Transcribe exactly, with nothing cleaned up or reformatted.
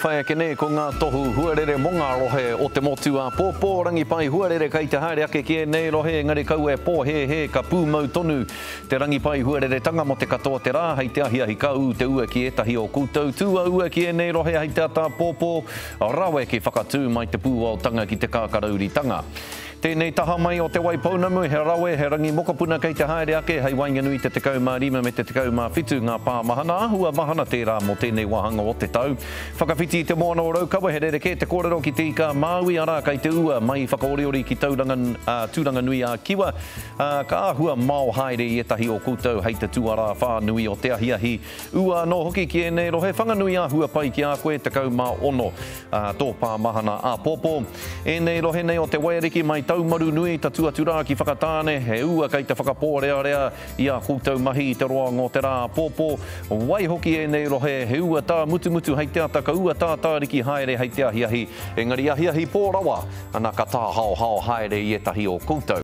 Whaia ke ne ko ngā tohu huarere mo ngā rohe o te motu a pōpō rangi pai huarere kei te haere ake ki e nei rohe ngari kau e pō he he ka pū mau tonu te rangi pai huarere tanga mo te katoa te rā hei te ahi ahi kau te ua ki etahi o koutou tua ua ki e nei rohe hei te ata pōpō rawe ki whakatū mai te pū o tanga ki te kākarauri tanga. Tēnei taha mai o te waipounamu, he rawe, he rangi mokapuna kei te haere ake, hei wainga nui te tekau mā rima me te tekau mā whitu ngā pā mahana, ahua mahana tērā mo tēnei wahanga o te tau. Whakawhiti te moana o raukawa, he rereke te kōrero ki te ika Māui ara kei te ua mai whakaoriori ki tauranga, uh, tūranga nui a kiwa. Uh, ka ahua mao haere i etahi o koutou hei te tuara whā nui o te ahi ahi. Ua no hoki ki e nei rohe, whanganui ahua pai ki a koe, tekau mā ono uh, tō pā mahana a pōpō. E nei rohe nei o te wairiki mai taumaru nui ta tuatura ki whakatāne, he ua kei te whakapōrea rea i a koutou mahi i te roa ngō te rā pōpō. Wai hoki e nei rohe, he ua tā mutu mutu hei te ata, ka ua tā tāriki haere hei te ahi ahi. Engari ahi ahi pōrawa, ana ka tā hao hao haere i etahi o koutou.